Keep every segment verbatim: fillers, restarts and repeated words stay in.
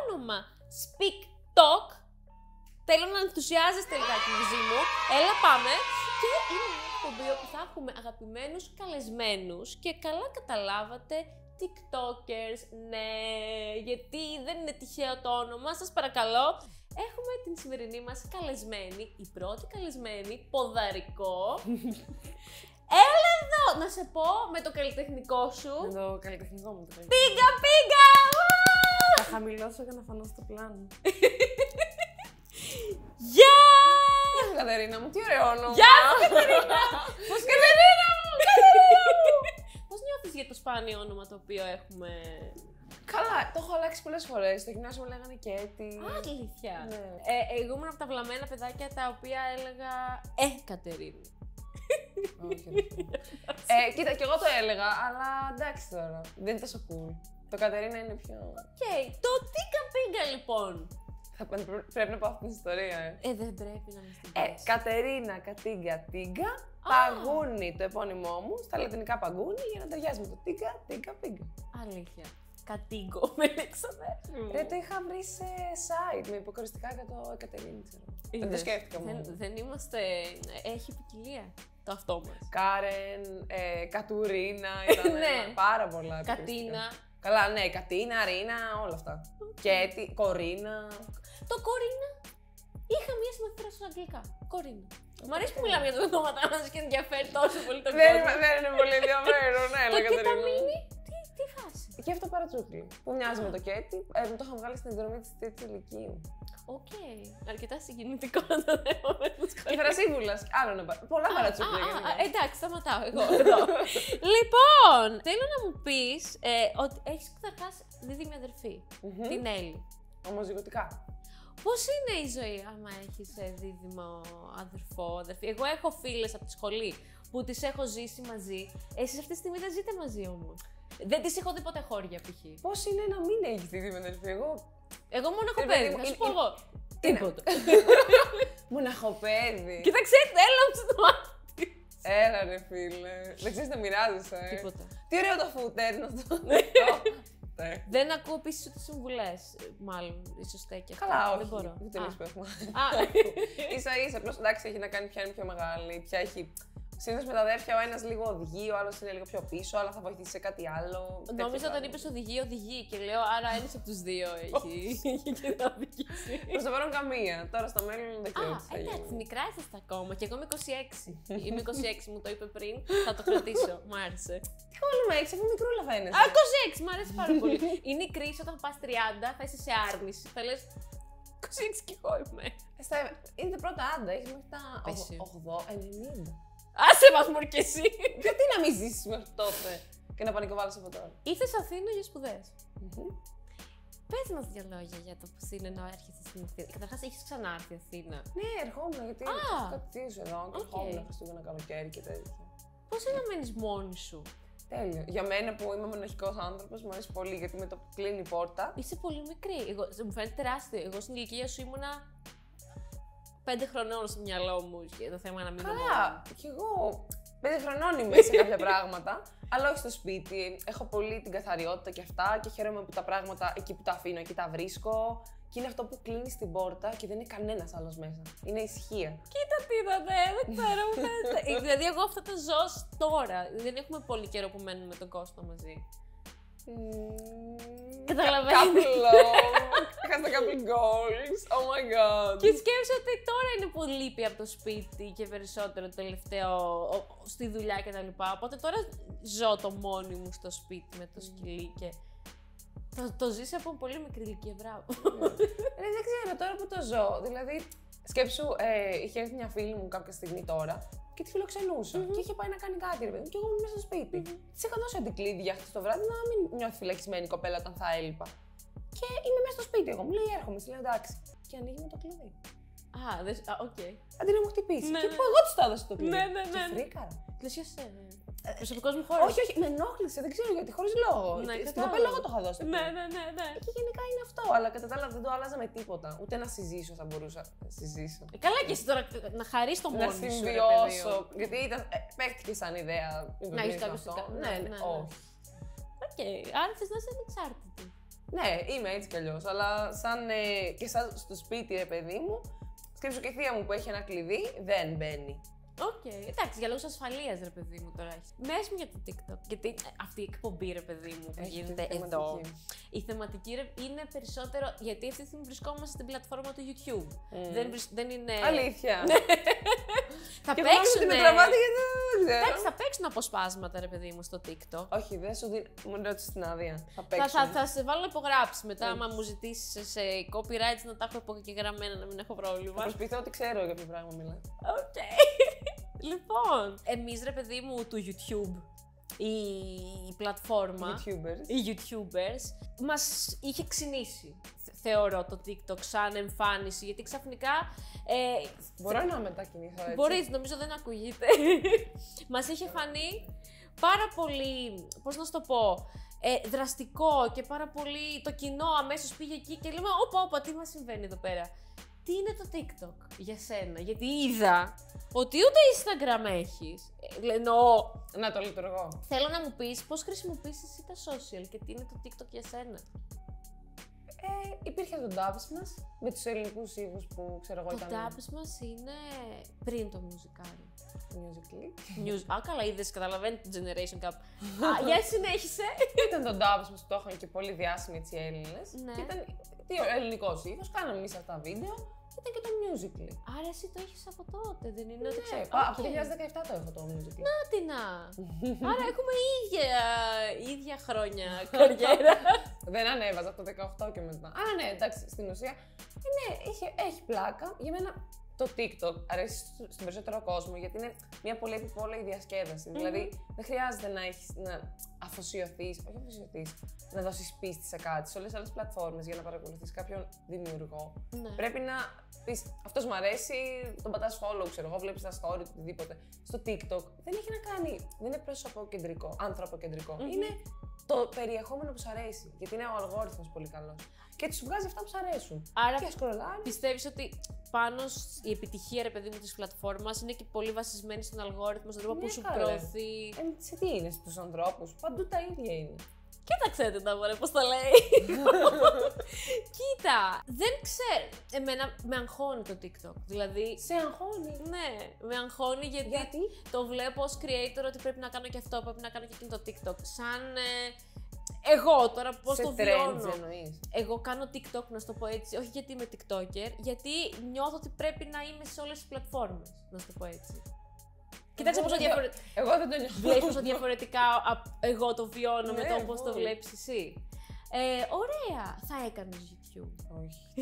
όνομα Speak Talk. Θέλω να ενθουσιάζεστε λιγάκι μαζί μου. Έλα πάμε. Και είναι μια εκπομπή όπου θα έχουμε αγαπημένους καλεσμένους και καλά καταλάβατε TikTokers, ναι, γιατί δεν είναι τυχαίο το όνομα, σας παρακαλώ. Έχουμε την σημερινή μας καλεσμένη, η πρώτη καλεσμένη, ποδαρικό. Έλα εδώ! Να σε πω με το καλλιτεχνικό σου. Με το καλλιτεχνικό μου το καλλιτεχνικό. Πήγα, πήγα! Θα χαμηλώσω για να φανώ στο πλάνο. Γεια! Γεια σου Κατερίνα μου, τι ωραίο όνομα! Γεια σου Κατερίνα! Πώς Κατερίνα μου! Κατερίνα μου! Πώς νιώθεις για το σπάνιο όνομα το οποίο έχουμε? Καλά, το έχω αλλάξει πολλές φορές. Στο γυμνάσιο μου λέγανε Κέτη. Α, αλήθεια. Ναι. Ε, εγώ ήμουν από τα βλαμμένα παιδάκια τα οποία έλεγα Ε, Κατερίνα. Όχι, όχι. ε, κοίτα, κι εγώ το έλεγα, αλλά εντάξει τώρα. Δεν είναι τόσο cool. Το Κατερίνα είναι πιο. Οκ, okay. Το τίκα πήγα λοιπόν. Θα πρέπει να πάω αυτή την ιστορία, ε. Ε, δεν πρέπει να μας την Ε, πεις. Κατερίνα Κατίγκα Τίγκα, Παγούνι το επώνυμό μου, στα λατινικά Παγούνι, για να ταιριάζει με το Τίγκα, Τίγκα, Πίγκα. Αλήθεια. Κατίγκο, με εξαδέρφη. Ε, το είχα βρει σε site με υποκοριστικά για το Εκατερίνη, ξέρω. Δεν το σκέφτηκα μόνο. Δεν, δεν είμαστε. Έχει ποικιλία το αυτό μας. Κάρεν, ε, Κατουρίνα, ήταν Ναι. πάρα πολλά. υποκοριστικά. Κατίνα. Καλά, ναι, Κατίνα, Ρίνα, όλα αυτά. Κέτι, Κορίνα. Το Κορίνα. Είχα μία συμμετοχή στα αγγλικά. Κορίνα. Μ' αρέσει που μιλάμε για τα ονόματα μας και ενδιαφέρει τόσο πολύ τον Δεν, κόσμο. δεν είναι πολύ ενδιαφέρον, ναι, Το αλλά Κατερίνα. κεταμίνι, τι, τι φάση. Και αυτό παρατσούκλι, που μοιάζει με το Κέτι, ε, το είχα βγάλει στην εκδρομή της τρίτης ηλικίου. Οκ. Αρκετά συγκινητικό να το λέω με τους Η Φρασίβουλας, άλλο να πάρει. Πολλά παρατσούκλια Α, α, γενικά. α, εντάξει, σταματάω εγώ εδώ. Λοιπόν, θέλω να μου πεις ε, ότι έχεις καταρχάς δίδυμη αδερφή, Μμμ. την Έλλη. Ομοζυγωτικά. Πώς είναι η ζωή άμα έχεις ε, δίδυμο αδερφό, αδερφή? Εγώ έχω φίλες από τη σχολή που τις έχω ζήσει μαζί. Εσείς αυτή τη στιγμή δεν ζείτε μαζί όμως. Δεν τις έχω δει ποτέ χώρια π.χ. Πώς είναι να μην έχεις δίδυμη αδερφή, εγώ. Εγώ μόνο έχω Ε, παιδί, παιδί μου, θα σου είναι- πω εγώ. είναι- Τίποτα. Μοναχοπέδι. Κοίταξε, θέλω στο μάτι. Έλα ρε φίλε. Δεν ξέρεις να μοιράζεσαι. ε. Τίποτα. Τι ωραίο το φούτερ είναι αυτό. Ναι. Δεν ακούω επίσης ούτε συμβουλές, μάλλον, ίσως στέκει αυτό. Καλά, όχι. Δεν μπορώ. Ούτε εμείς που έχουμε. Α, Ίσα ίσα, απλώς εντάξει, έχει να κάνει πια είναι πιο μεγάλη. Πια έχει. Συνήθως με τα αδέρφια ο ένας λίγο οδηγεί, ο άλλος είναι λίγο πιο πίσω, αλλά θα βοηθήσει σε κάτι άλλο. νόμιζα όταν είπες οδηγεί, οδηγεί και λέω άρα ένας από τους δύο έχει και θα οδηγήσει. Προς το παρόν καμία. Τώρα στο μέλλον δεν ξέρω Α, τι θα εντάξει, γίνει. μικρά είσαστε ακόμα και εγώ είμαι είκοσι έξι. Είμαι είκοσι έξι, μου το είπε πριν, θα το κρατήσω, μ' άρεσε. Τι κόλλημα έχεις, αφού μικρούλα θα είναι. Α, είκοσι έξι, μ' αρέσει πάρα πολύ. Είναι η κρίση όταν πας τριάντα, θα είσαι σε άρνηση, θα λες είκοσι έξι κι εγώ είμαι. Είναι τα πρώτα άντα, έχεις μέχρι τα Πέσει. ογδόντα, ενενήντα. Άσε μας μωρ κι εσύ. Γιατί να μην ζήσεις μέχρι τότε και να πανικοβάλλεις από τώρα. Ήρθες Αθήνα για σπουδές. Πες μας δύο λόγια για το πώς είναι να έρχεσαι στην Αθήνα. Καταρχάς, έχεις ξανάρθει Αθήνα. Ναι, ερχόμουν γιατί Α. έχω κάτι θείους εδώ και Οκ. ερχόμουν Χριστούγεννα καλοκαίρι και τέτοια. Πώς είναι να μένεις μόνη σου? Τέλειο. Για μένα που είμαι μοναχικός άνθρωπος, μου αρέσει πολύ γιατί με το που κλείνει η πόρτα. Είσαι πολύ μικρή. Εγώ, μου φαίνεται τεράστιο. Εγώ στην ηλικία σου ήμουνα πέντε χρονών στο μυαλό μου για το θέμα να μείνω μόνη. Καλά, κι εγώ πέντε χρονών είμαι σε κάποια πράγματα, αλλά όχι στο σπίτι. Έχω πολύ την καθαριότητα και αυτά και χαίρομαι που τα πράγματα εκεί που τα αφήνω, εκεί τα βρίσκω. Και είναι αυτό που κλείνει την πόρτα και δεν είναι κανένας άλλος μέσα. Είναι ησυχία. Κοίτα τι είδατε, δεν ξέρω. μου φαίνεται. Δηλαδή, εγώ αυτό το ζω τώρα. Δεν έχουμε πολύ καιρό που μένουμε με τον Κώστα μαζί. Καταλαβαίνεις. Couple love. Έχασα couple goals. Oh my god. Και σκέψω ότι τώρα είναι που λείπει από το σπίτι και περισσότερο το τελευταίο ο- στη δουλειά κτλ. Οπότε τώρα ζω το μόνη μου στο σπίτι με το σκυλί και το, το ζεις από πολύ μικρή ηλικία, μπράβο. Ε, δεν ξέρω τώρα που το ζω. Δηλαδή, σκέψου, ε, είχε έρθει μια φίλη μου κάποια στιγμή τώρα και τη φιλοξενούσα. Μμμ. Και είχε πάει να κάνει κάτι, ρε παιδί μου, και εγώ ήμουν μέσα στο σπίτι. Μμμ. Τη είχα δώσει αντικλείδια χτες το βράδυ να μην νιώθει φυλακισμένη η κοπέλα όταν θα έλειπα. Και είμαι μέσα στο σπίτι εγώ. Μου λέει έρχομαι, τη λέω εντάξει. Και ανοίγει με το κλειδί. Α, δεν. Α, οκ. Αντί να μου χτυπήσει. Ναι, Και ναι. που εγώ τη το έδωσα το κλειδί. Ναι, ναι, ναι, Και ναι. φρίκαρα. Λες για σένα. Προσωπικός μου χώρος. Όχι, όχι, με ενόχλησε, δεν ξέρω γιατί, χωρίς λόγο. Ναι, Στην κατάλαβα. κοπέλα εγώ το είχα δώσει. το Ναι, κλειδί. ναι, ναι, ναι. Και γενικά είναι αυτό, αλλά κατά τα άλλα δεν το άλλαζα με τίποτα. Ούτε να συζήσω θα μπορούσα να συζήσω. Ε, καλά και εσύ τώρα να χαρείς το Να μόνη σου, ρε συμβιώσω. παιδί μου. Γιατί ήταν, ε, παίχτηκε σαν ιδέα. Να έχεις το κάποιο αυτό. στο- Ναι, ναι, ναι, ναι, ναι. όχι. Οκ, άρα θες να είσαι ανεξάρτητη. Ναι, είμαι έτσι κι αλλιώς, αλλά σαν ε, και σαν στο σπίτι, ρε παιδί μου, σκέψου και η θεία μου που έχει ένα κλειδί, δεν μπαίνει. Οκ, okay. Εντάξει, για λόγους ασφαλείας, ρε παιδί μου τώρα έχεις. Μες μου για το TikTok, γιατί αυτή η εκπομπή, ρε παιδί μου, που Έχει γίνεται τη εδώ. θεματική. Η θεματική ρε, είναι περισσότερο, γιατί αυτή τη στιγμή βρισκόμαστε στην πλατφόρμα του YouTube. Mm. Δεν, βρι- δεν είναι... Αλήθεια. θα Και παίξουν. παίξουν. Με τραβάτε γιατί δεν ξέρω. Εντάξει, θα παίξουν αποσπάσματα, ρε παιδί μου, στο TikTok. Όχι, δεν σου δίνω. Μου ρώτησε την άδεια. Θα Θα, παίξουν. θα, θα σε βάλω να υπογράψει μετά, Έτσι. άμα μου ζητήσει σε copyrights να τα έχω υπογεγραμμένα, να μην έχω Θα πρόβλημα. προσποιηθώ ότι ξέρω για ποιο πράγμα μιλάω. Οκ. Λοιπόν, εμείς ρε παιδί μου του YouTube, η, η πλατφόρμα, YouTubers. οι YouTubers, μας είχε ξυνήσει, θε- θεωρώ, το TikTok σαν εμφάνιση, γιατί ξαφνικά... Ε, Μπορώ να μετακινηθώ έτσι. μπορείς, νομίζω δεν ακούγεται. Μας είχε φανεί πάρα πολύ, πώς να σου το πω, ε, δραστικό και πάρα πολύ το κοινό αμέσως πήγε εκεί και λέμε όπα όπα τι μας συμβαίνει εδώ πέρα. Τι είναι το TikTok για σένα, γιατί είδα ότι ούτε Instagram έχεις. Ε, εννοώ, Να το λειτουργώ. θέλω να μου πεις πώς χρησιμοποιείς εσύ τα social και τι είναι το TikTok για σένα. Ε, υπήρχε το dubs μας με τους ελληνικούς ήχους που ξέρω εγώ Το ήταν. dubs μας είναι πριν το μουσικάρι. Musical.ly. News. Α, καλά, είδες, καταλαβαίνει το Generation Cup. Α, για συνέχισε. Ήταν το dubs μας που το είχαν και πολύ διάσημοι έτσι οι Έλληνες. Ναι. Και ήταν τι, ο ελληνικός ήχος, κάναμε εμείς αυτά τα βίντεο. Ήταν και το Musical.ly. Άρα εσύ το έχεις από τότε, δεν είναι ότι Ναι, ξέρω. πα- από το Οκ. δύο χιλιάδες δεκαεπτά το έχω το Musical.ly. Άτινα. Άρα έχουμε ίδια, ίδια χρόνια καριέρα. Δεν ανέβαζα από το δεκαοκτώ και μετά. Α, ναι, εντάξει, στην ουσία. Ε, ναι, έχει, έχει πλάκα. Για μένα το TikTok αρέσει στου- στον περισσότερο κόσμο γιατί είναι μια πολύ επιπόλαιη διασκέδαση. Δηλαδή, δεν χρειάζεται να, έχεις, να αφοσιωθείς, όχι αφοσιωθείς, να δώσεις πίστη σε κάτι. Σε όλες τις άλλες πλατφόρμες για να παρακολουθείς κάποιον δημιουργό. Ναι. Πρέπει να πεις, αυτός μου αρέσει, τον πατάς follow, ξέρω εγώ, βλέπεις τα story, οτιδήποτε. Στο TikTok δεν έχει να κάνει, δεν είναι προσωποκεντρικό, ανθρωποκεντρικό. Είναι το περιεχόμενο που σου αρέσει. Γιατί είναι ο αλγόριθμος πολύ καλός. Και σου βγάζει αυτά που σου αρέσουν. Άρα Και σκρολάρει. πιστεύεις ότι πάνω η επιτυχία, ρε παιδί μου, της πλατφόρμας είναι και πολύ βασισμένη στον αλγόριθμο, στον τρόπο Ναι, που σου καλέ. προωθεί. Ε, σε τι είναι στους ανθρώπους, παντού τα ίδια είναι. Κοίταξε τα μωρέ, πώς το λέει. Κοίτα, δεν ξέρω. Εμένα με αγχώνει το TikTok. Δηλαδή, Σε αγχώνει. ναι, με αγχώνει γιατί, Γιατί? το βλέπω ως creator ότι πρέπει να κάνω και αυτό, πρέπει να κάνω και εκείνο το TikTok. Σαν ε, εγώ τώρα πώς σε το trends βιώνω. εννοείς. Εγώ κάνω TikTok, να σου το πω έτσι, όχι γιατί είμαι TikToker, γιατί νιώθω ότι πρέπει να είμαι σε όλες τις πλατφόρμες, να σου το πω έτσι. Κοίταξε Εγώ πόσο, δεν το- διαφορε... Εγώ δεν το νιώθω. Βλέπεις πόσο διαφορετικά α- εγώ το βιώνω με Ναι, το πώς το πολύ. βλέπεις εσύ. Ε, ωραία, θα έκανες YouTube. Όχι.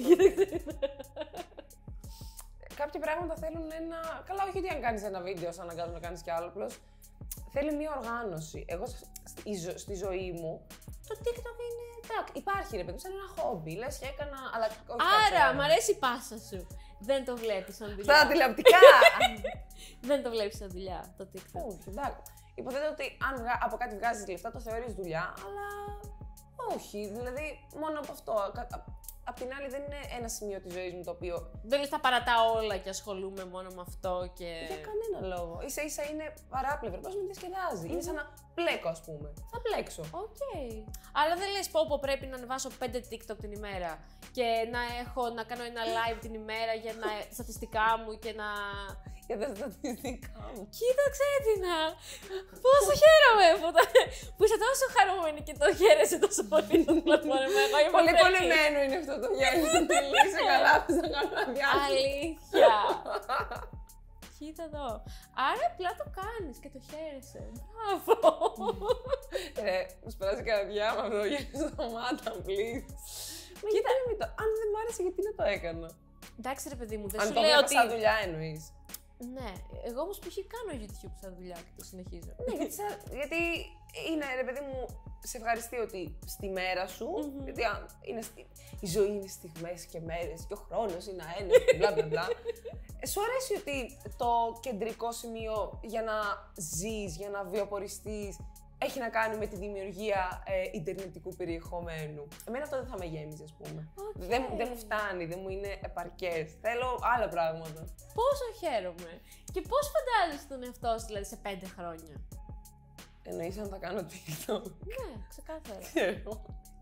Κάποια πράγματα θέλουν ένα. Καλά, όχι ότι αν κάνει ένα βίντεο, σε αναγκάζουν να κάνει κι άλλο. Απλώς θέλει μια οργάνωση. Εγώ σ- στη, ζω- στη ζωή μου το TikTok είναι. Εντάξει, υπάρχει ρε παιδί, σαν ένα χόμπι. Λες και έκανα. Αλλά όχι Άρα, κάτι μ' αρέσει η πάσα σου. Δεν το βλέπεις σαν Στα δουλειά. τηλεοπτικά! Δεν το βλέπεις σαν δουλειά το TikTok. Όχι, εντάξει. Υποθέτω ότι αν βγα- από κάτι βγάζει λεφτά, το θεωρεί δουλειά, αλλά όχι. Δηλαδή, μόνο από αυτό. Κα- α- Απ' την άλλη, δεν είναι ένα σημείο τη ζωή μου το οποίο. Δεν λες τα παρατάω όλα και ασχολούμαι μόνο με αυτό και... Για κανένα λόγο. σα ίσα είναι παράπλευρο. Πώ με διασκεδάζει. Είναι σαν να πλέκω, α πούμε. Θα πλέξω. Οκ. Αλλά δεν λες πω πω πρέπει να ανεβάσω πέντε TikTok την ημέρα και να έχω να κάνω ένα live την ημέρα για να στατιστικά μου και να... Για τα στατιστικά μου. Κοίταξε την! Πόσο χαίρομαι που, τα... που είσαι τόσο χαρούμενη και το χαίρεσαι τόσο πολύ το πλατφόρμα. Εγώ είμαι Πολύ τρελή. κολλημένο είναι αυτό το γέλιο. Είσαι καλά, θες να κάνω ένα διάλειμμα. Αλήθεια! Κοίτα εδώ. Άρα απλά το κάνεις και το χαίρεσαι. Μπράβο! Ρε, μου περάσει η καρδιά με αυτό το γέλιο στα μάτα, please. Μα γιατί να μην το. Αν δεν μ' άρεσε, γιατί να το έκανα. Εντάξει ρε παιδί μου, δεν Αν σου το λέω βλέπα ότι... σαν δουλειά εννοείς. Ναι, εγώ όμως π.χ. κάνω YouTube σαν δουλειά και το συνεχίζω. Ναι, γιατί, σαν- γιατί είναι, ρε παιδί μου, σε ευχαριστεί ότι στη μέρα σου, Μμμ. γιατί αν είναι στη- η ζωή είναι στιγμές και μέρες και ο χρόνος είναι αέναος και μπλα μπλα μπλα. Ε, Σου αρέσει ότι το κεντρικό σημείο για να ζεις, για να βιοποριστείς, έχει να κάνει με τη δημιουργία ε, ιντερνετικού περιεχομένου. Εμένα αυτό δεν θα με γέμιζε, ας πούμε. Οκ. Δεν, δεν μου φτάνει, δεν μου είναι επαρκές. Θέλω άλλα πράγματα. Πόσο χαίρομαι! Και πώς φαντάζεσαι τον εαυτό σου δηλαδή σε πέντε χρόνια. Εννοείς αν θα κάνω TikTok. Ναι, ξεκάθαρα. Ξέρω.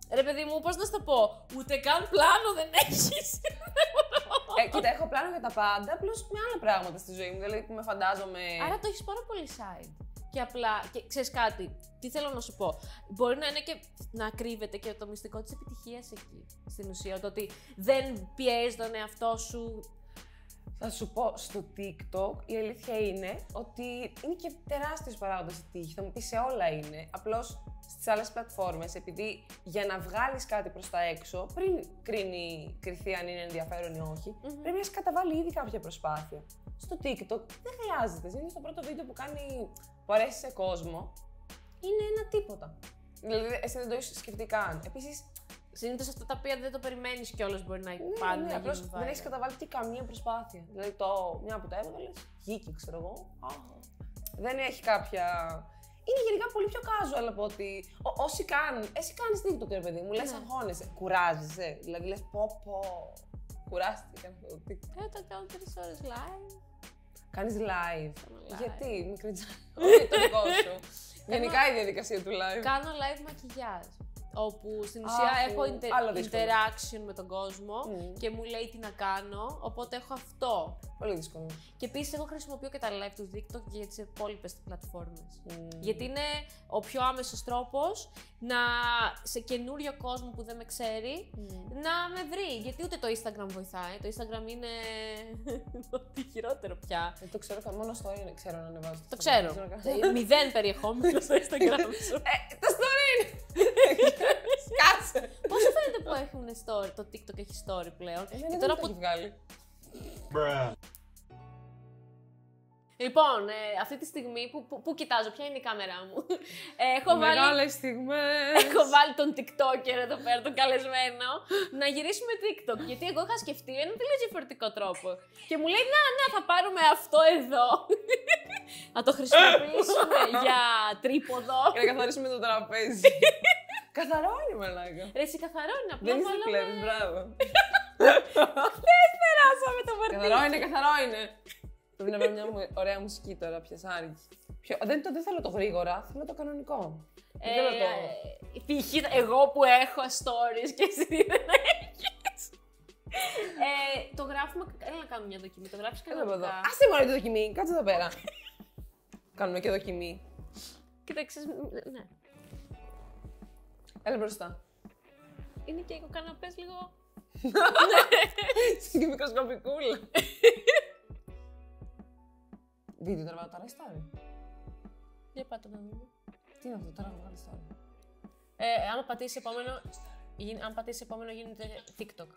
Ρε παιδί μου, πώς να σου το πω, ούτε καν πλάνο δεν έχεις. Ε, κοίτα, έχω πλάνο για τα πάντα, απλώς με άλλα πράγματα στη ζωή μου. Δηλαδή που με φαντάζομαι. Άρα το έχεις πάρα πολύ side. Και απλά, και ξέρεις κάτι, τι θέλω να σου πω. Μπορεί να είναι και να κρύβεται και το μυστικό της επιτυχίας εκεί. Στην ουσία, το ότι δεν πιέζεις τον εαυτό σου. Θα σου πω, στο TikTok η αλήθεια είναι ότι είναι και τεράστιος παράγοντας η τύχη. Θα μου πεις σε όλα είναι. Απλώς στις άλλες πλατφόρμες, επειδή για να βγάλεις κάτι προς τα έξω, πριν κρίνει, κριθεί αν είναι ενδιαφέρον ή όχι, mm-hmm. πρέπει να έχεις καταβάλει ήδη κάποια προσπάθεια. Στο TikTok δεν χρειάζεται. Είναι στο πρώτο βίντεο που κάνει που αρέσει σε κόσμο, είναι ένα τίποτα. Δηλαδή, εσύ δεν το έχεις σκεφτεί καν. Επίσης, συνήθως αυτά τα οποία δεν το περιμένεις κιόλας μπορεί να ναι, πάνε. Ναι, να απλώς γίνουν δεν viral. έχεις καταβάλει και καμία προσπάθεια. Δηλαδή, το, μια που τα έβγαλες, βγήκε, ξέρω εγώ. Α, δεν έχει κάποια. Είναι γενικά πολύ πιο casual από ότι ό, όσοι κάνουν. Εσύ κάνεις TikTok, ρε παιδί μου, λες Ναι. αγχώνεσαι, κουράζεσαι. Δηλαδή, λες πω πω. Κουράστηκα αυτό το TikTok. Ε, το κάνω τρεις ώρες live. Κάνεις live. live. Γιατί, μικρή τζα- Όχι το δικό σου. Γενικά η διαδικασία του live. Κάνω live μακιγιάζ. Όπου στην ουσία Αχ, έχω inter- άλλο δύσκολο. interaction με τον κόσμο Mm. και μου λέει τι να κάνω, οπότε έχω αυτό. Πολύ δύσκολο. Και επίσης εγώ χρησιμοποιώ και τα live του TikTok και για τις υπόλοιπες πλατφόρμες. Mm. Γιατί είναι ο πιο άμεσος τρόπος να, σε καινούριο κόσμο που δεν με ξέρει, Mm. να με βρει. Γιατί ούτε το Instagram βοηθάει. Το Instagram είναι ό,τι χειρότερο πια. Δεν το ξέρω καν, μόνο story είναι, ξέρω να ανεβάζω. Το ξέρω. Ε, Μηδέν περιεχόμενο στο Instagram σου. Ε, το story είναι! Κάτσε! Πώς σου φαίνεται που έχουν story, το TikTok έχει story πλέον. Ε, και δεν τώρα το που... έχει βγάλει. Λοιπόν, ε, αυτή τη στιγμή που, που, που κοιτάζω, ποια είναι η κάμερά μου. Ε, έχω, βάλει, Μεγάλες στιγμές! έχω βάλει τον TikToker εδώ πέρα, τον καλεσμένο, να γυρίσουμε TikTok. Γιατί εγώ είχα σκεφτεί ένα τελείως διαφορετικό τρόπο. Και μου λέει, να, να, θα πάρουμε αυτό εδώ. Να το χρησιμοποιήσουμε για τρίποδο. Για να καθαρίσουμε το τραπέζι. Καθαρό είναι, μαλάκα. Ρε, εσύ καθαρό είναι, απλά Δεν είσαι βάλαμε- πλέον, μπράβο. Περάσαμε το βαρτί. Καθαρό είναι, καθαρό είναι. Πρέπει να βρω μια μου- ωραία μουσική τώρα, πιασάρικη. Ποιο... Δεν, το, δεν θέλω το γρήγορα, θέλω το κανονικό. Δεν θέλω το. Ε, π.χ. εγώ που έχω stories και εσύ δεν έχεις. Ε, το γράφουμε, έλα να κάνουμε μια δοκιμή, το γράφεις Έλα από εδώ. κανονικά. Άσε μόνο τη δοκιμή, κάτσε εδώ πέρα. Κάνουμε και δοκιμή. Κοίταξε, ναι. Έλα μπροστά. Είναι και ο καναπές λίγο... Στην μικροσκοπικούλα. Βίντεο τώρα τώρα story. Για πάτε να δούμε. Τι είναι αυτό, τώρα να βγάλει story. Ε, άμα πατήσεις επόμενο, γι- αν πατήσεις επόμενο γίνεται TikTok.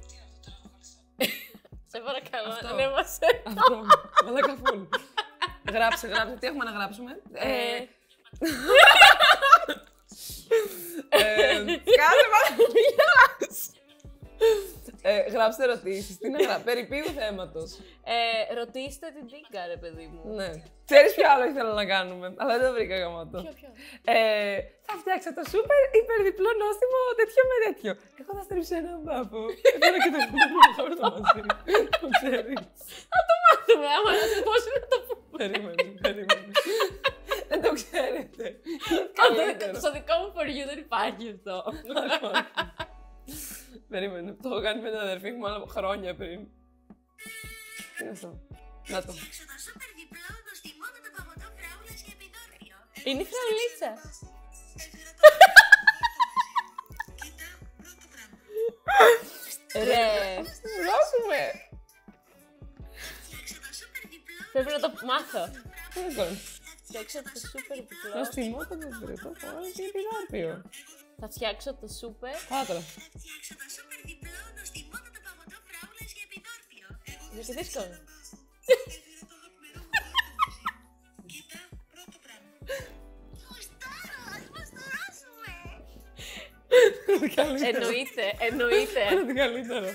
Σε παρακαλώ, Αυτό. ανέβασε. Αυτό, μαλάκα φουλ. Γράψε, γράψε, τι έχουμε να γράψουμε. Ε, Ε, ε, Κάτσε πάρα μου γελάς. Ε, Γράψτε ερωτήσεις, τι να γράψω, περί ποιου θέματος. ε, ρωτήστε την Τίγκα, ρε παιδί μου. Ναι. Ξέρεις ποιο άλλο ήθελα να κάνουμε, αλλά δεν το βρήκα γαμάτο. Ποιο, ποιο. Ε, θα φτιάξω το σούπερ υπερδιπλό νόστιμο τέτοιο με τέτοιο. Εγώ θα στρίψω έναν πάπο. Θέλω και το χώρο το μαζί. Το ξέρεις. Μάθουμε, άμα να σου πώς είναι να το πούμε. Περίμενε, περίμενε. Δεν το ξέρετε. Αυτό, Καλύτερο. στο δικό μου for you δεν υπάρχει αυτό. Περίμενε, το έχω κάνει με την αδερφή μου άλλα χρόνια πριν. Τι είναι αυτό. Να το. Έξω το σούπερ διπλό νοστιμότατο παγωτό φράουλας για επιδόρπιο. Είναι η φραουλίτσα. Κοίτα, πρώτο πράγμα. Ρε, Γράψουμε. Φτιάξε το σούπερ διπλό πρέπει να το μάθω. Τι είναι αυτό. Φτιάξω το σούπερ διπλό. Νοστιμότατο βρετό φράουλας και επιδόρπιο. Θα φτιάξω το σούπερ. Πάτρα. φτιάξε το σούπερ διπλό νοστιμότατο παγωτό φράουλας για επιδόρπιο. Εγώ Γιατί δύσκολο. Κοίτα, πρώτο πράγμα. Γουστάρω, ας μαστοράσουμε. Εννοείται, εννοείται. Είναι το καλύτερο.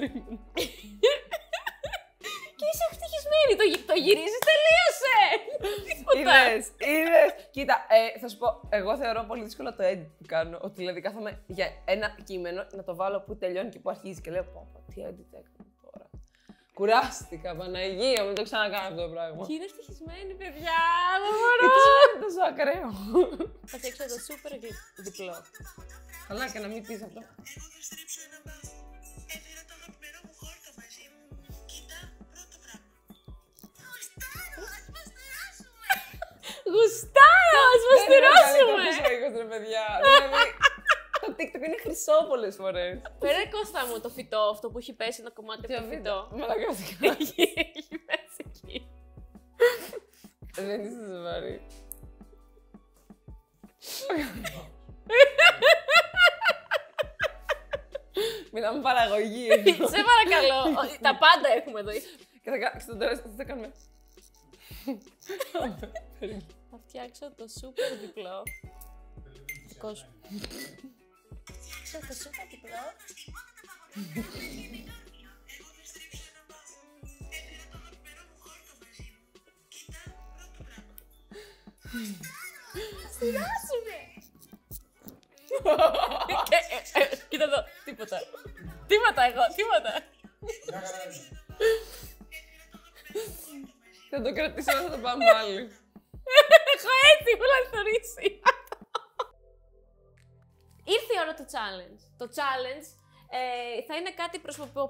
Και είσαι ευτυχισμένη, το, γυ- το γυρίζεις, τελείωσε! Τίποτα. Είδες, είδες. Κοίτα, ε, θα σου πω, εγώ θεωρώ πολύ δύσκολο το edit που κάνω. Ότι δηλαδή κάθομαι για ένα κείμενο να το βάλω που τελειώνει και που αρχίζει και λέω πω, πω, τι edit έκανα τώρα. Κουράστηκα, Παναγία, μην το ξανακάνω αυτό το πράγμα. Και είναι ευτυχισμένη, παιδιά, δεν μπορώ. Γιατί σου φαίνεται τόσο ακραίο. Θα φτιάξω το σούπερ γλυ- διπλό. Θα Καλά και να μην πεις αυτό. Εγώ θα στρίψω ένα μπάφο. Έφερα το αγαπημένο μου χόρτο μαζί μου. Κοίτα, πρώτο πράγμα. Γουστάρω, ας μαστουράσουμε! Γουστάρω, ας μαστουράσουμε! Δεν είναι καλύτερο ρε παιδιά. Δηλαδή, το TikTok είναι χρυσό πολλές φορές. Φέρε Κώστα μου το φυτό, αυτό που έχει πέσει ένα κομμάτι από το φυτό. Μαλακάστηκα. Έχει έχει πέσει εκεί. Δεν είσαι σοβαρή. Μιλάμε παραγωγή εδώ. Σε παρακαλώ, τα πάντα έχουμε εδώ. Και θα κα- στο τέλος τι θα κάνουμε. Θα φτιάξω το σούπερ διπλό. Κόσμο. Φτιάξω το σούπερ διπλό. Εγώ θα στρίψω ένα μπάφο. Έφερα το αγαπημένο μου χόρτο μαζί μου. Κοίτα, πρώτο πράγμα. Στηράσουμε! Κοίτα εδώ, τίποτα. Τίποτα εγώ, τίποτα. Θα το κρατήσω, θα το πάμε πάλι. Έχω έτσι, μου λαθωρίσει. Ήρθε η ώρα του challenge. Το challenge ε, θα είναι κάτι προσωπικό.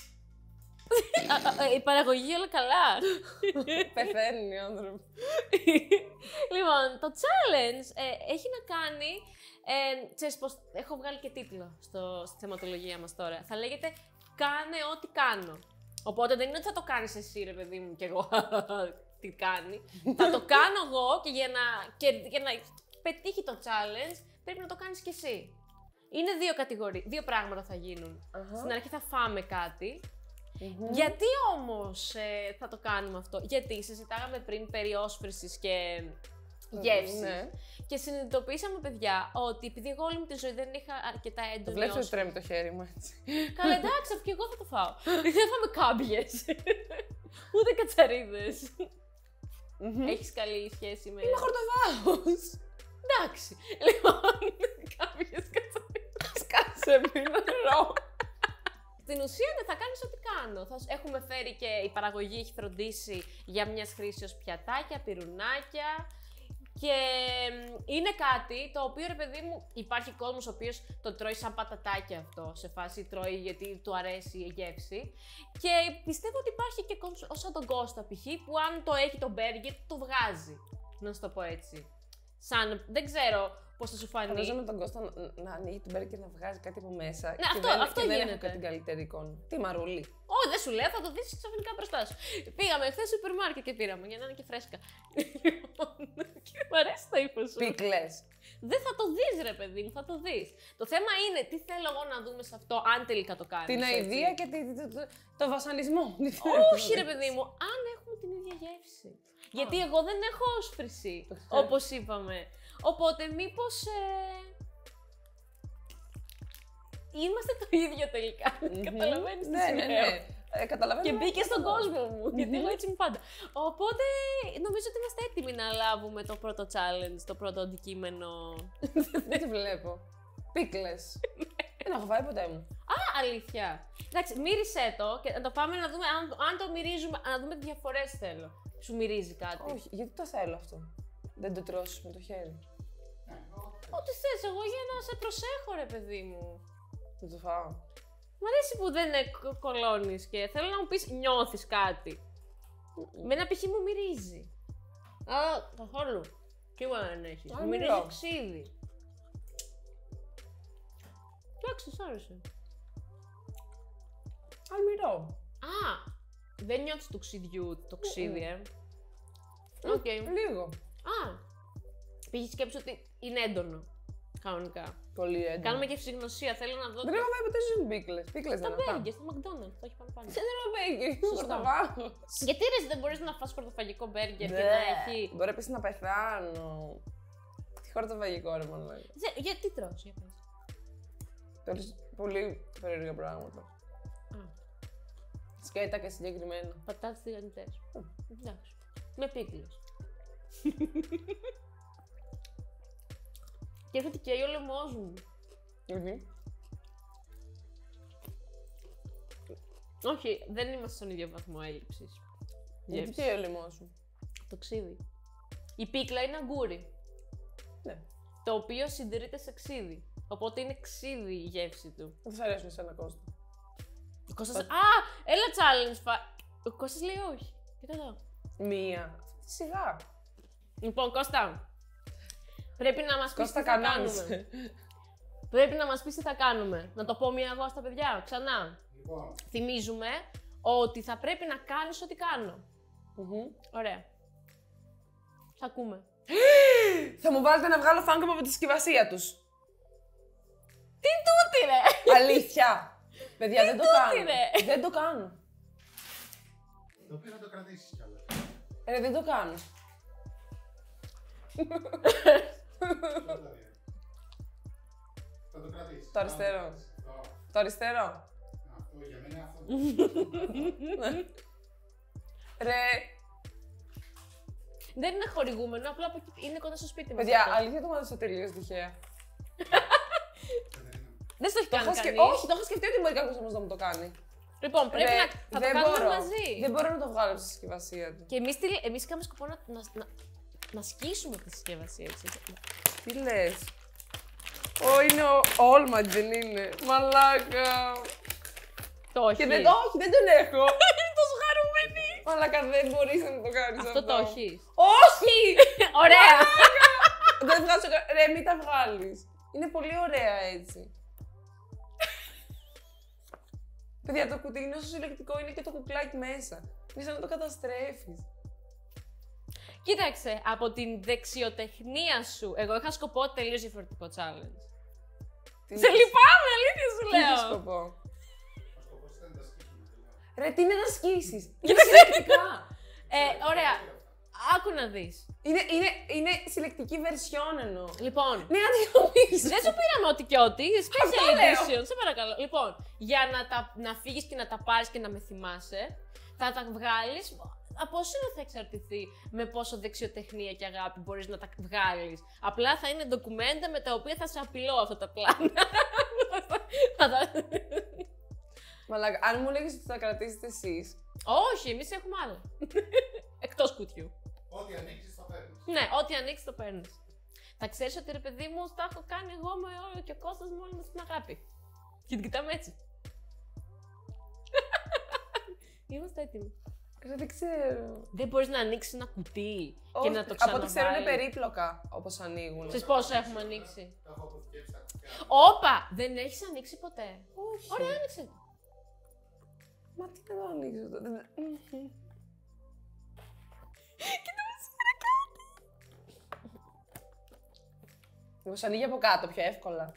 Α, α, η παραγωγή όλα καλά. Πεθαίνει ο άνθρωπος. Λοιπόν, το challenge ε, έχει να κάνει. Ε, ξέρεις πώς, έχω βγάλει και τίτλο στο, στη θεματολογία μας τώρα. Θα λέγεται «Κάνε ό,τι κάνω». Οπότε δεν είναι ότι θα το κάνεις εσύ ρε παιδί μου και εγώ τι κάνει. Θα το κάνω εγώ και για να, και για να πετύχει το challenge πρέπει να το κάνεις κι εσύ. Είναι δύο κατηγορίες, δύο πράγματα θα γίνουν. Αχα. Στην αρχή θα φάμε κάτι. Μμμ. Γιατί όμως ε, θα το κάνουμε αυτό? Γιατί συζητάγαμε πριν περί όσφρησης και γεύσης. Ναι. Και συνειδητοποίησαμε, παιδιά, ότι επειδή εγώ όλη μου τη ζωή δεν είχα αρκετά Το έντονη βλέπεις ότι όσφρηση. τρέμει το χέρι μου έτσι. Καλά, εντάξει, αφού και εγώ θα το φάω. Δεν φάμε κάμπιες. Ούτε κατσαρίδες. Έχεις καλή σχέση με. Είμαι χορτοβάος. Εντάξει. Λοιπόν, κάμπιες κατσαρίδες. Σκάσε, πίνω νερό. Στην ουσία ναι, θα κάνεις ό,τι κάνω. Θα, σ- έχουμε φέρει και η παραγωγή έχει φροντίσει για μιας χρήσεως πιατάκια, πυρουνάκια. Και μ, είναι κάτι το οποίο ρε παιδί μου υπάρχει κόσμος ο οποίος το τρώει σαν πατατάκια αυτό. Σε φάση τρώει γιατί του αρέσει η γεύση. Και πιστεύω ότι υπάρχει και κόσμος σαν τον Κώστα π.χ. που αν το έχει το μπέργκερ το βγάζει. Να σου το πω έτσι. Σαν, δεν ξέρω πώς θα σου φανεί. Φαντάζομαι τον Κώστα να, να ανοίγει την πέρα και να βγάζει κάτι από μέσα. Ναι, και αυτό- δεν, αυτό και δεν γίνεται. έχω και την καλύτερη εικόνα. Τι μαρούλι. Όχι, δεν σου λέω, θα το δεις ξαφνικά μπροστά σου. Πήγαμε χθε στο σούπερ μάρκετ και πήραμε για να είναι και φρέσκα. Και μου αρέσει το ύφο σου. Πίκλες. Δεν θα το δεις ρε παιδί μου, θα το δεις. Το θέμα είναι τι θέλω εγώ να δούμε σε αυτό, αν τελικά το κάνεις. Την έτσι. αηδία και τη- το, το, το βασανισμό. Όχι ρε παιδί μου, αν έχουμε την ίδια γεύση. Γιατί εγώ δεν έχω όσφρηση, Το ξέρω. όπως είπαμε. Οπότε μήπως ε... είμαστε το ίδιο τελικά. Μμμ. Καταλαβαίνεις τι Ναι, ναι, σημαίνει. ναι. Ε, καταλαβαίνω. Και μπήκε στον αυτό. κόσμο μου, γιατί εγώ έτσι μου πάντα. Οπότε νομίζω ότι είμαστε έτοιμοι να λάβουμε το πρώτο challenge, το πρώτο αντικείμενο. Δεν τη βλέπω. Πίκλες. Δεν έχω φάει ποτέ μου. Α, αλήθεια. Εντάξει, μύρισέ το και να το πάμε να δούμε αν, αν το μυρίζουμε, να δούμε τι διαφορές θέλω. Σου μυρίζει κάτι. Όχι, γιατί το θέλω αυτό. Δεν το τρώσεις με το χέρι. Ό,τι θες, εγώ για να σε προσέχω ρε παιδί μου. Θα το φάω. Μ' αρέσει που δεν ε, κο- κολώνεις και θέλω να μου πεις νιώθεις κάτι. Με ένα π.χ. μου μυρίζει. Α, καθόλου. Τίποτα δεν έχεις. Μου Αλμυρό. μυρίζει ξύδι. Εντάξει, σ' άρεσε. Αλμυρό. Α, δεν νιώθεις του ξυδιού το ξύδι, ε. Οκ. Λίγο. Α, πήγε σκέψη ότι είναι έντονο. Κανονικά. Πολύ έντονο. Κάνουμε και ευσυγνωσία. Θέλω να δω. Δεν έχω φάει ποτέ στη ζωή μου πίκλες. Πίκλες Τα δεν έχω. μπέργκερ στο McDonald's. Το έχει πάνω πάνω. Δεν έχω μπέργκερ. Σωστά. Θα φάω. Γιατί ρε, δεν μπορεί να φας χορτοφαγικό μπέργκερ και Ναι. να έχει. Μπορεί επίσης να πεθάνω. Τι χορτοφαγικό ρε μόνο λέει. Ζε- Γιατί τρως, για πες. Θέλεις πολύ περίεργα πράγματα. Α, Σκέτα και συγκεκριμένα. πατάτες τηγανιτές. Εντάξει. Με πίκλες. Και έρχεται και ο λαιμός μου. Γιατί. Όχι, δεν είμαστε στον ίδιο βαθμό έλλειψης. Γιατί Γεύσης. και ο λαιμό σου. Το ξύδι. Η πίκλα είναι αγκούρι. Ναι. Το οποίο συντηρείται σε ξύδι. Οπότε είναι ξύδι η γεύση του. Δεν τους αρέσουν εσένα, Κώστα. Ο Κώστας... Α! Έλα challenge! Φα... Ο Κώστας λέει όχι. Κοίτα εδώ. Μία. Σιγά. Λοιπόν, Κώστα. Πρέπει να μας πεις Κώστα, τι θα κανόνες. κάνουμε. Πρέπει να μας πεις τι θα κάνουμε. Να το πω μία εγώ στα παιδιά, ξανά. Λοιπόν, Θυμίζουμε ότι θα πρέπει να κάνεις ό,τι κάνω. Μμμ. Ωραία. Θα ακούμε. Θα μου βάλετε να βγάλω φάγκαμα από τη συσκευασία τους. Τι τούτη ρε! Αλήθεια. Παιδιά, δεν το τούτη, κάνω. ρε. Δεν το κάνω. το οποίο να το κρατήσεις κιόλας. Ρε, δεν το κάνω. Ποιο δηλαδή? Θα το κρατήσεις. Το αριστερό. Το- Το αριστερό. Αυτό για μένα αυτό. Ρε, Δεν είναι χορηγούμενο, απλά από εκεί- είναι κοντά στο σπίτι μας. παιδιά, αυτό. αλήθεια το μάθασα τελείως τυχαία. Δεν στο έχει Το κάνει είχα σκε- κανείς. Όχι, το είχα σκεφτεί ότι μπορεί κάποιος όμως να μου το κάνει. Λοιπόν, πρέπει Ρε, να θα το δεν κάνουμε μπορώ. μαζί. Δεν μπορώ να το βγάλω από τη συσκευασία του. Και εμείς, τι, εμείς είχαμε σκοπό να, να, να, να σκίσουμε τη συσκευασία έτσι. Τι λες. Ω, είναι ο Όλματ, δεν είναι. Μαλάκα. Το όχι. Και δεν, όχι, δεν τον έχω. Είναι τόσο χαρούμενη. Μαλάκα, δεν μπορείς να το κάνεις αυτό. Αυτό το όχι. Όχι! Ωραία. Δεν βγάζω κα- Ρε, μην τα βγάλεις. Είναι πολύ ωραία έτσι. Παιδιά, το κουτί είναι όσο συλλεκτικό είναι και το κουκλάκι μέσα. Είναι σαν να το καταστρέφεις. Κοίταξε, από την δεξιοτεχνία σου, εγώ είχα σκοπό τελείως διαφορετικό challenge. Τι Σε λυπάμαι, αλήθεια σου Τι έχει λέω. σκοπό. Ο σκοπός ήταν να τα σκίσουμε. τελείως. Ρε, τι είναι να σκίσεις. Είναι συλλεκτικά. Ε, ωραία. Άκου να δεις. Είναι, είναι, είναι συλλεκτική version εννοώ. Λοιπόν, Ναι, αντιομίζω. δεν σου πήραμε ό,τι και ό,τι. Special Αυτό λέω. edition, σε παρακαλώ. Λοιπόν, για να, τα, να φύγεις και να τα πάρεις και να με θυμάσαι, θα τα βγάλεις. Από σένα θα εξαρτηθεί με πόσο δεξιοτεχνία και αγάπη μπορείς να τα βγάλεις. Απλά θα είναι ντοκουμέντα με τα οποία θα σε απειλώ αυτά τα πλάνα. Θα τα- Μαλάκα, αν μου λέγεις ότι θα κρατήσετε εσείς. Όχι, εμείς έχουμε άλλα. Εκτός κουτιού. Ό,τι ανοίξεις το παίρνεις. Ναι, ό,τι ανοίξει το παίρνει. Θα ξέρει ότι ρε παιδί μου, τα έχω κάνει εγώ με όλο και ο Κώστας με όλη μας την αγάπη. Και την κοιτάμε έτσι. Είμαστε έτοιμοι. Ρε, δεν ξέρω. Δεν μπορείς να ανοίξεις ένα κουτί και Όχι, να το από ό,τι ξέρω είναι ξαναβάλεις. περίπλοκα όπως ανοίγουν. Ξέρεις πόσο έχουμε ανοίξει. Τα έχω αποθηκεύσει τα κουτιά. Όπα! Δεν έχεις ανοίξει ποτέ. Όχι. Ωραία, άνοιξε. Μα τι να το ανοίξω τότε. δεν- Μμμ. Μήπως ανοίγει από κάτω πιο εύκολα.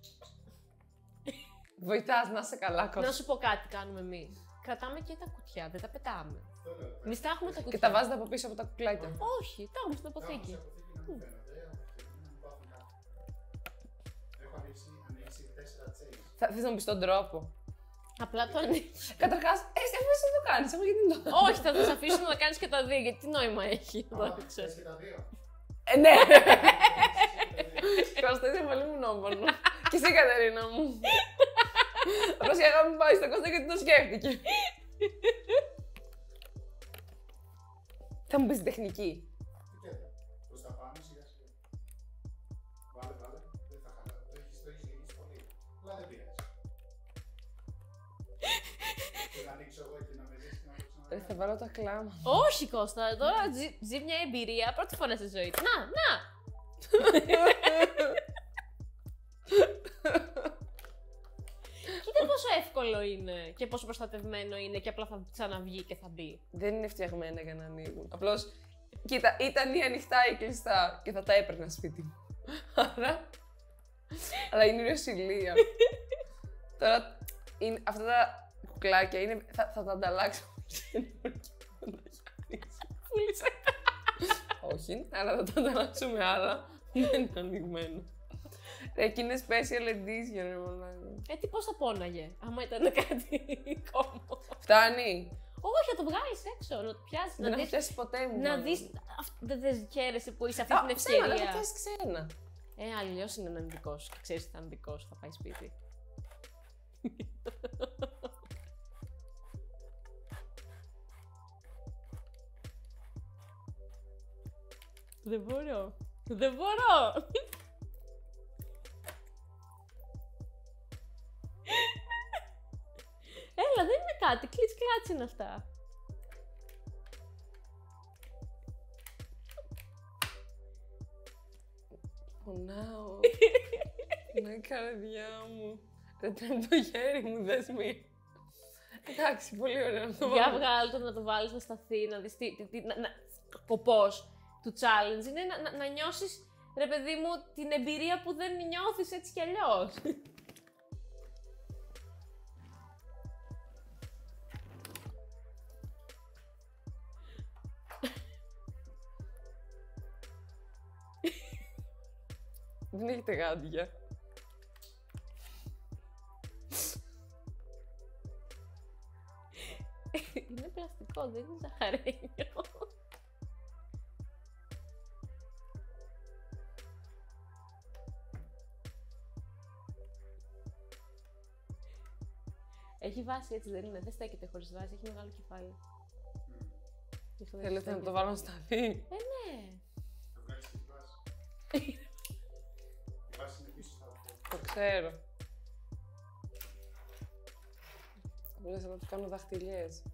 Βοηθάς να είσαι καλά, Να Κώστα. σου πω κάτι κάνουμε εμείς. Κρατάμε και τα κουτιά, δεν τα πετάμε. Αυτό λέω. Εμείς τα έχουμε τα Και κουτιά. τα βάζετε από πίσω από τα κουκλάκια. Όχι, τα έχουμε στην Τα έχω αποθήκη. σε αποθήκη να μην φαίνονται. αποθήκη, να μην πάθουν κάτι. Έχω ανοίξει, ανοίξει τέσσερα τσέις. Θα θες να μου πεις τον τρόπο. Απλά το ανοίξεις. Καταρχάς, εσύ αφού εσύ το κάνεις, εγώ γιατί δεν το κάνω. Όχι, θα σε αφήσω να κάνεις και τα δύο, γιατί τι νόημα έχει. Α, το θες ξέρεις. και τα δύο. Ε, ναι. Κώστα, είσαι πολύ μουνόμπονο. Και εσύ, Κατερίνα μου. Απλώς η αγάπη μου πάει στον Κώστα γιατί το σκέφτηκε. Θα μου πεις την τεχνική. Κοίτα, προς τα πάνω σιγά σιγά. Βάλε, βάλε. Δεν θα χαλά. Το έχεις, το έχεις γυρίσει πολύ. Αλλά δεν πειράζει. Και να ανοίξω εγώ και να με δεις και να το Ρε, ξανακάνω. θα βάλω τα κλάμα. Όχι, Κώστα, τώρα ζει, ζει μια εμπειρία πρώτη φορά στη ζωή του. Να, να! Κοίτα πόσο εύκολο είναι και πόσο προστατευμένο είναι και απλά θα ξαναβγεί και θα μπει. Δεν είναι φτιαγμένα για να ανοίγουν. Απλώς, κοίτα, ήταν ή ανοιχτά ή κλειστά και θα τα έπαιρνα σπίτι μου. Άρα, αλλά είναι ιεροσυλία. Τώρα, είναι, αυτά τα κουκλάκια είναι, θα, θα τα ανταλλάξω. Φούλησε. Όχι, αλλά θα τα ανταλλάξω με άλλα. Δεν είναι ανοιγμένο. Ρε, και είναι special edition, ρε μαλάκα. Ε, τι πώς θα πόναγε, άμα ήταν κάτι κόμμα. Φτάνει. Όχι, θα το βγάλεις έξω, να το πιάσεις, Δεν να έχω δεις. πιάσει ποτέ μου. Να μάλλον. δεις. αυ- Δεν δεν χαίρεσαι που είσαι αυτή Α, την ξένα, δεν έχω ευκαιρία. πιάσει ξένα. Ε, αλλιώς είναι έναν δικό σου και ξέρεις ότι ήταν δικό σου, θα πάει σπίτι. Δεν μπορώ. Δεν μπορώ. τι κλίτς κλάτς είναι αυτά. Πονάω. Ναι, καρδιά μου. Δεν τρέμει το χέρι μου, δεσμή. Εντάξει, πολύ ωραίο να το Για βάλω. βγάλω το να το βάλεις να σταθεί, να δεις τι, τι, τι να, να, σκοπός του challenge είναι να, να, να νιώσεις, ρε παιδί μου, την εμπειρία που δεν νιώθεις έτσι κι αλλιώς. Δεν έχετε γάντια. Είναι πλαστικό, δεν είναι ζαχαρένιο. Έχει βάση, έτσι δεν είναι, δεν στέκεται χωρίς βάση, έχει μεγάλο κεφάλι. Γι' αυτό δεν Θέλετε να στέκεται. το βάλω να σταθεί. Ε, ναι. Θα βγάλεις και τη βάση. Η βάση είναι πίσω στα αυτό. Το ξέρω. Μπορείς να τους κάνω δαχτυλιές.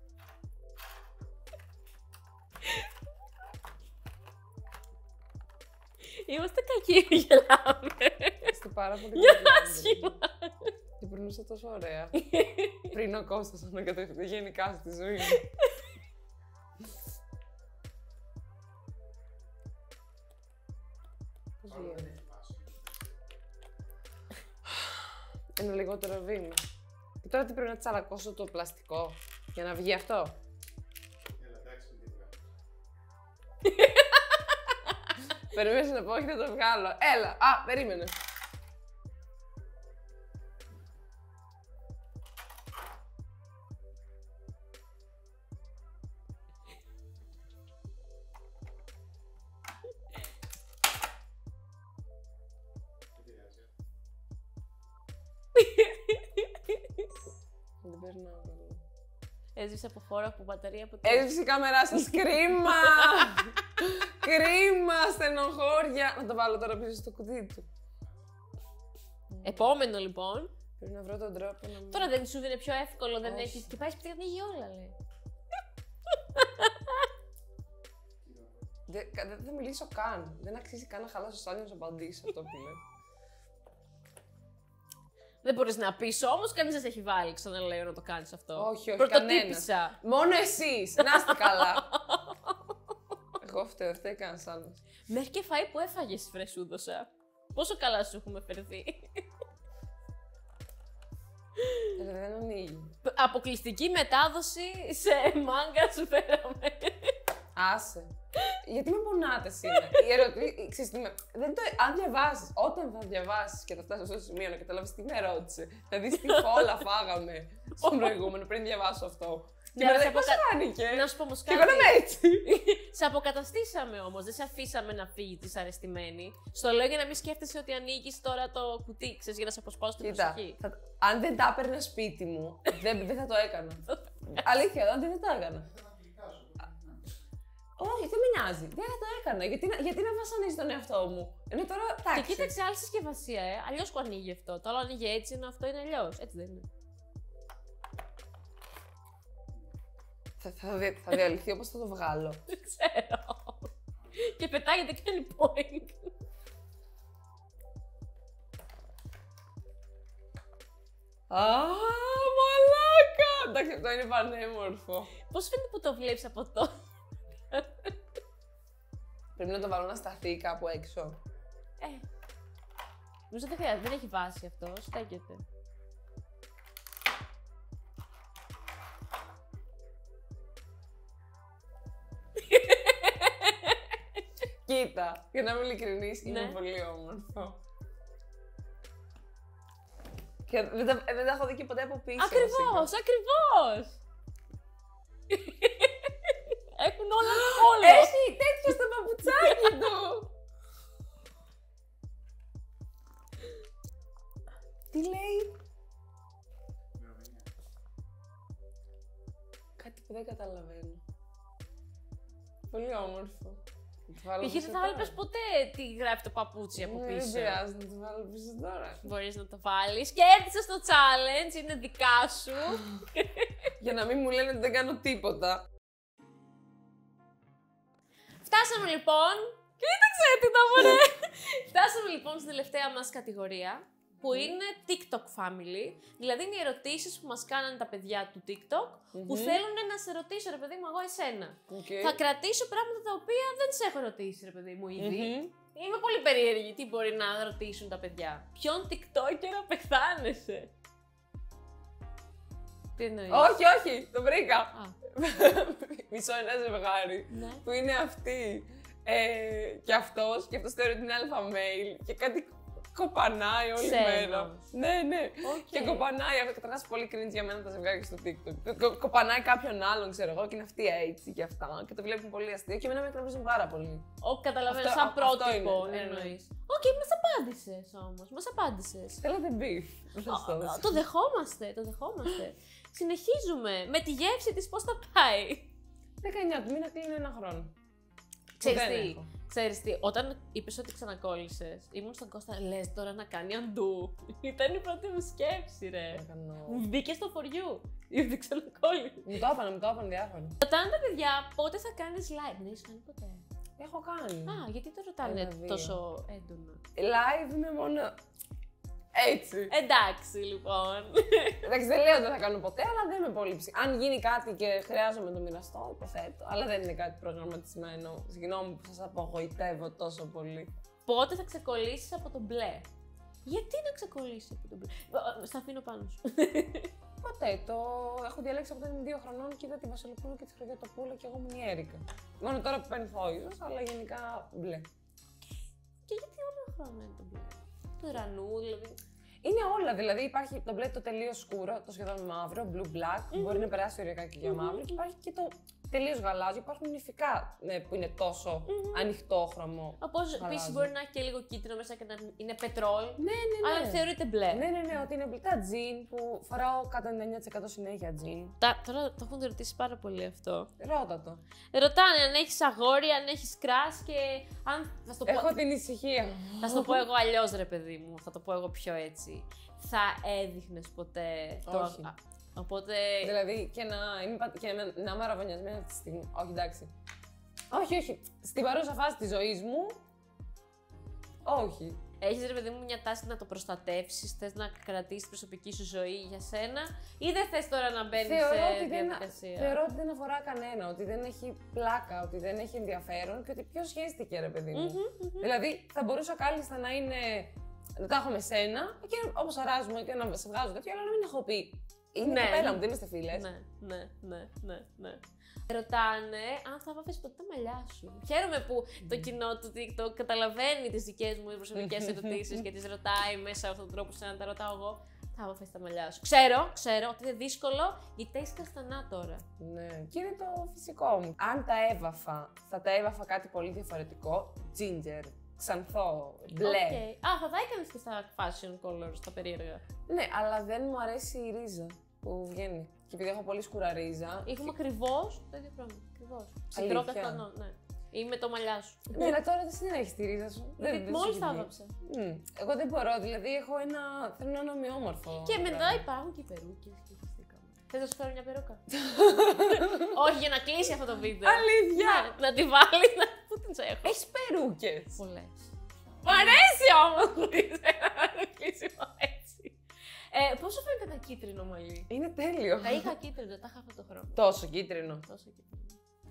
Είμαστε κακοί, γελάμε. Είστε πάρα πολύ Για καλοί άνθρωποι. άσχημα. Και περνούσα τόσο ωραία. Πριν ο Κώστας ανακατεύεται γενικά στη ζωή μου. Πώς Άλλο δεν γίνεται. έχει βάση. Ένα λιγότερο βήμα. Και τώρα τι πρέπει να τσαλακώσω το πλαστικό για να βγει αυτό. Έλα, εντάξει, μην τη βγάλεις. Περιμένεις να πω, όχι να το βγάλω. Έλα, α, περίμενε. Δεν πειράζει. Δεν περνάω καλά. Έσβησε από χώρο, από μπαταρία, από τι. Έσβησε η κάμερά σας, κρίμα! Κρίμα, στενοχώρια. Να το βάλω τώρα πίσω στο κουτί του. Επόμενο λοιπόν. Πρέπει να βρω τον τρόπο να μην... Τώρα δεν σου είναι πιο εύκολο, δεν Όχι. έχει. Και πάει σπίτι και ανοίγει όλα, λέει. Δεν, κα- δεν θα μιλήσω καν. Δεν αξίζει καν να χαλάσω σ' άλλο να σου απαντήσω αυτό που λέω. Δεν μπορεί να πει όμω, κανεί δεν σε έχει βάλει, ξαναλέω, να το κάνει αυτό. Όχι, όχι, Πρωτοτύπησα. Μόνο εσείς! Να είστε καλά! Εγώ φταίω, φταίει κανένας άλλος. Μέχρι και φαΐ που έφαγε, βρε σου δώσα. Πόσο καλά σου έχουμε φερθεί. Ε, δεν ανοίγει. Αποκλειστική μετάδοση σε μάγκα σου φέραμε. Άσε. Γιατί με πονάτε σήμερα. Η ερωτή, ξέρεις τι με... Δεν το... Αν διαβάσεις, όταν θα διαβάσεις και θα φτάσεις στο σημείο να καταλάβεις τι με ερώτησε, θα δεις τι φόλα φάγαμε στον προηγούμενο πριν διαβάσω αυτό. Και να μετά σε λέει, πώς αποκα- φάνηκε. Να σου πω όμως Και εγώ να κάτι. είμαι έτσι. Σε αποκαταστήσαμε όμως, δεν σε αφήσαμε να φύγει δυσαρεστημένη. Στο λέω για να μην σκέφτεσαι ότι ανοίγεις τώρα το κουτί, ξέρεις, για να σε αποσπάσω την Κοίτα, προσοχή. θα... αν δεν τα έπαιρνα σπίτι μου, δεν, δεν θα το έκανα. Αλήθεια, αν δεν το έκανα. Δεν θα γλυκάζω. Όχι, δεν με νοιάζει. Δεν θα το έκανα. Γιατί, να- γιατί να βασανίζει τον εαυτό μου. Ενώ τώρα, Και εντάξει. κοίταξε άλλη συσκευασία, ε. Αλλιώς που ανοίγει αυτό. Το άλλο ανοίγει έτσι, ενώ αυτό είναι αλλιώς. Έτσι δεν είναι. Θα, θα, δι- θα διαλυθεί όπως θα το βγάλω. Δεν ξέρω. Και πετάγεται και κάνει point. Α, μαλάκα! Εντάξει, αυτό είναι πανέμορφο. Πώς φαίνεται που το βλέπεις από εδώ. Πρέπει να το βάλω να σταθεί κάπου έξω. Ε. Νομίζω δεν χρειάζεται, δεν έχει βάση αυτό. Στέκεται. Κοίτα, για να είμαι ειλικρινής, είναι Ναι. πολύ όμορφο. Και δεν τα, δεν τα έχω δει και ποτέ από πίσω. Ακριβώς, ακριβώς. Έχουν όλα όλο. Έχει τέτοιο στο παπουτσάκι του! Τι λέει? Ημερομηνία. Κάτι που δεν καταλαβαίνω. Πολύ όμορφο. Να το βάλω Π.χ. πίσω δεν θα τώρα. βλέπεις ποτέ τι γράφει το παπούτσι από Ναι, δεν πίσω. πειράζει να το βάλω πίσω τώρα. Μπορείς να το βάλεις. Κέρδισες το challenge, είναι δικά σου. Για να μην μου λένε ότι δεν κάνω τίποτα. Φτάσαμε λοιπόν. Κοίταξε τι το μωρέ! Φτάσαμε λοιπόν στην τελευταία μας κατηγορία, που είναι TikTok Family. Δηλαδή είναι οι ερωτήσεις που μας κάνανε τα παιδιά του TikTok, που θέλουν να σε ρωτήσω, ρε παιδί μου, εγώ εσένα. Okay. Θα κρατήσω πράγματα τα οποία δεν σε έχω ρωτήσει, ρε παιδί μου, ήδη. Είμαι πολύ περίεργη τι μπορεί να ρωτήσουν τα παιδιά. Ποιον TikToker απεχθάνεσαι? Τι εννοείς? Όχι, όχι, το βρήκα. Α. Μισό ένα ζευγάρι. Ναι. Που είναι αυτή ε, και αυτός, και αυτός θεωρεί ότι είναι αλφα mail και κάτι κοπανάει όλη Ξένος. μέρα. Ναι, ναι. Okay. Και κοπανάει αυτό. Καταρχάς πολύ cringe για μένα τα ζευγάρια στο TikTok. Κο, κοπανάει κάποιον άλλον, ξέρω εγώ, και είναι αυτή έτσι και αυτά. Και το βλέπουν πολύ αστείο και εμένα με εκνευρίζουν πάρα πολύ. Ω, καταλαβαίνω, Αυτό- σαν αυτό πρότυπο είναι, ναι, ναι. εννοείς. Οκ, μας απάντησες όμως, μας απάντησες. Θέλετε beef. Θα σας το Α, δώσω. Το δεχόμαστε, το δεχόμαστε. Συνεχίζουμε με τη γεύση της πώς θα πάει. δεκαεννιά του μήνα κλείνει ένα χρόνο. Ξέρεις Δεν τι, έχω. ξέρεις τι, όταν είπες ότι ξανακόλλησες, ήμουν στον Κώστα, λες τώρα να κάνει undo. Ήταν η πρώτη μου σκέψη, ρε. Έκανα- Μου μπήκε στο for you. Ήδη ξανακόλλησε. Μου το έπανε, μου το έπανε διάφορα. Ρωτάνε τα παιδιά πότε θα κάνεις live. Δεν έχεις κάνει ποτέ. Έχω κάνει. Α, γιατί το ρωτάνε Ένα, δύο. τόσο έντονα. Live είναι μόνο. Έτσι. Εντάξει, λοιπόν. Εντάξει, δεν λέω ότι δεν θα κάνω ποτέ, αλλά δεν είμαι πολύ ψη. Αν γίνει κάτι και χρειάζομαι να το μοιραστώ, υποθέτω. Αλλά δεν είναι κάτι προγραμματισμένο. Συγγνώμη που σας απογοητεύω τόσο πολύ. Πότε θα ξεκολλήσεις από το μπλε. Γιατί να ξεκολλήσεις από το μπλε. Ε, Στα αφήνω πάνω σου. Ποτέ. Το έχω διαλέξει από όταν ήμουν δύο χρονών και είδα τη Βασιλοπούλου και τη Χρυσοτοπούλου και εγώ ήμουν η Έρικα. Μόνο τώρα που πενθώ ίσως, αλλά γενικά μπλε. Και γιατί όλα χρόνια είναι το μπλε. Του ουρανού, δηλαδή. Είναι όλα, δηλαδή υπάρχει το μπλε το τελείως σκούρο, το σχεδόν μαύρο, blue black, που μπορεί να περάσει οριακά και για μαύρο, και υπάρχει και το τελείως γαλάζιο. Υπάρχουν νηφικά ναι, που είναι τόσο ανοιχτόχρωμο. Όπως επίσης γαλάζιο. μπορεί να έχει και λίγο κίτρινο μέσα και να είναι πετρόλ. Ναι, ναι, ναι. Αλλά θεωρείται μπλε. Ναι, ναι, ναι, ότι είναι μπλε. Τα τζιν που φοράω κατά ενενήντα εννιά τοις εκατό συνέχεια τζιν. Τα, τώρα το έχουν ρωτήσει πάρα πολύ αυτό. Ρώτα το. Ρωτάνε αν έχεις αγόρι, αν έχεις κράς και αν. Θα στο πω, Έχω την ησυχία. θα στο πω εγώ αλλιώς, ρε παιδί μου. Θα το πω εγώ πιο έτσι. Θα έδειχνες ποτέ το. Όχι. α- Οπότε. Δηλαδή και να είμαι, πα- και να, να είμαι αραβωνιασμένη αυτή τη στιγμή. Όχι, εντάξει. Όχι, όχι. Στην παρούσα φάση της ζωής μου. Όχι. Έχεις, ρε παιδί μου, μια τάση να το προστατεύσεις, θες να κρατήσεις την προσωπική σου ζωή για σένα, ή δεν θες τώρα να μπαίνεις Θεωρώ σε ότι, δεν, διαδικασία. θεωρώ ότι δεν αφορά κανένα, ότι δεν έχει πλάκα, ότι δεν έχει ενδιαφέρον και ότι ποιο σχέστηκε, ρε παιδί μου. Δηλαδή, θα μπορούσα κάλλιστα να είναι. Να τα έχω με σένα και όπως αράζουμε και να σε βγάζω τέτοιο, αλλά να μην έχω πει. Είναι Ναι. η κοπέλα μου, δεν είμαστε φίλες. Ναι, ναι, ναι, ναι, ναι. Ρωτάνε αν θα βάφεις ποτέ τα μαλλιά σου. Χαίρομαι που το κοινό του TikTok καταλαβαίνει τις δικές μου προσωπικές ερωτήσεις και τις ρωτάει μέσα από αυτόν τον τρόπο, σαν να τα ρωτάω εγώ. Θα βάφεις τα μαλλιά σου. Ξέρω, ξέρω ότι είναι δύσκολο γιατί τα έχεις καστανά τώρα. Ναι, και είναι το φυσικό μου. Αν τα έβαφα, θα τα έβαφα κάτι πολύ διαφορετικό. Ginger, ξανθό, μπλε. Οκ. Α, θα τα έκανες και στα fashion colors, τα περίεργα. Ναι, αλλά δεν μου αρέσει η ρίζα που βγαίνει. Και επειδή έχω πολύ σκούρα ρίζα. Έχουμε ακριβώς το ίδιο πράγμα. Ακριβώς. Ψυχρό Αλήθεια. καστανό, ναι. Ή με το μαλλιά σου. Ναι, αλλά τώρα δεν συνέχισε τη ρίζα σου. Δεν, δεν Μόλις σου τα έχει βγει. έβαψα. Μμ. Εγώ δεν μπορώ, δηλαδή έχω ένα. Θέλω να είναι ομοιόμορφο. Και μετά πράγμα. υπάρχουν και οι περούκες και χεστήκαμε. Θες να σου φέρω μια περούκα? Όχι, για να κλείσει αυτό το βίντεο. Αλήθεια! Ναι, να τη βάλεις, να... Πού την έχω? Έχει περούκες. Πολλές. Μ' αρέσει όμως που είσαι να κλείσιμο έτσι. Ε, πώς σου φαίνεται τα κίτρινο μαλλί? Είναι τέλειο. Τα είχα κίτρινα, τα είχα αυτό το χρώμα. Τόσο κίτρινο. Τόσο κίτρινο.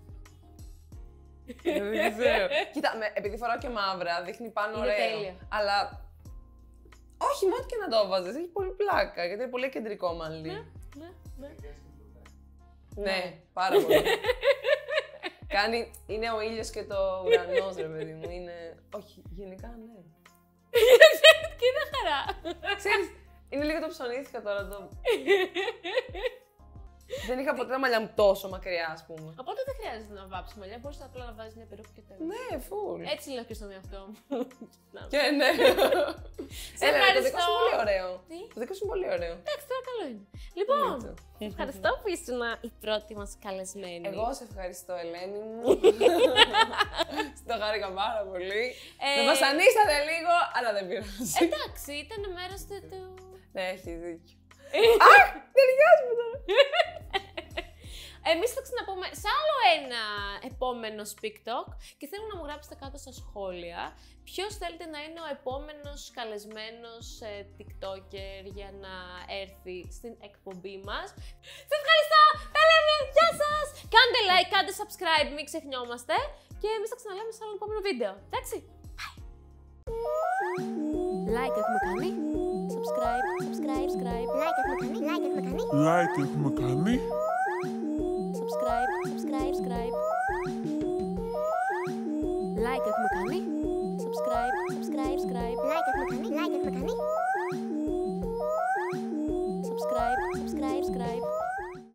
Δεν ξέρω. Κοίτα, με- επειδή φοράω και μαύρα, δείχνει πάνω Είναι ωραίο. τέλεια. Αλλά. Όχι, μόνο και να το βάζεις, έχει πολύ πλάκα γιατί είναι πολύ κεντρικό μαλλί. Ναι, ναι, ναι. Ναι, πάρα πολύ. Κάνει, είναι ο ήλιος και το ουρανός, ρε παιδί μου. Είναι. Όχι, γενικά ναι. Κοίτα χαρά. Ξέρεις, είναι λίγο το ψωνίστηκα τώρα το. Δεν είχα ποτέ τα μαλλιά μου τόσο μακριά, ας πούμε. Οπότε δεν χρειάζεται να βάψεις μαλλιά, μπορείς απλά να βάζεις μια περούκα και τέλος. Ναι, φουλ. Έτσι λέω και στον εαυτό μου. Και ναι. Σε Έλα, το δικό ευχαριστώ. σου πολύ ωραίο. Τι? Το δικό σου πολύ ωραίο. Εντάξει, τώρα καλό είναι. Λοιπόν, Έτσι. ευχαριστώ που ήσουν η πρώτη μας καλεσμένη. Εγώ σε ευχαριστώ, Ελένη μου. Στο χάρηκα πάρα πολύ. Ε, Με βασανίσατε λίγο, αλλά δεν πειράζει. Εντάξει, ήταν μέρος του... Ναι, έχει δίκιο. Αχ, ταιριάζουμε τώρα. Εμείς θα ξαναπούμε σε άλλο ένα επόμενο SpeakTalk και θέλω να μου γράψετε κάτω στα σχόλια ποιος θέλετε να είναι ο επόμενος καλεσμένος ε, TikToker για να έρθει στην εκπομπή μας. Σας ευχαριστώ! Τα λέμε! Γεια σας! Κάντε like, κάντε subscribe, μην ξεχνιόμαστε και εμείς θα ξαναλέμε σε άλλο επόμενο βίντεο. Εντάξει? Bye! Like έχουμε κάνει. Subscribe, subscribe, subscribe. Like έχουμε κάνει, like έχουμε κάνει. Like έχουμε κάνει. Subscribe, subscribe, subscribe. Like έχουμε κάνει. Subscribe, subscribe, subscribe. Like έχουμε κάνει, like έχουμε κάνει.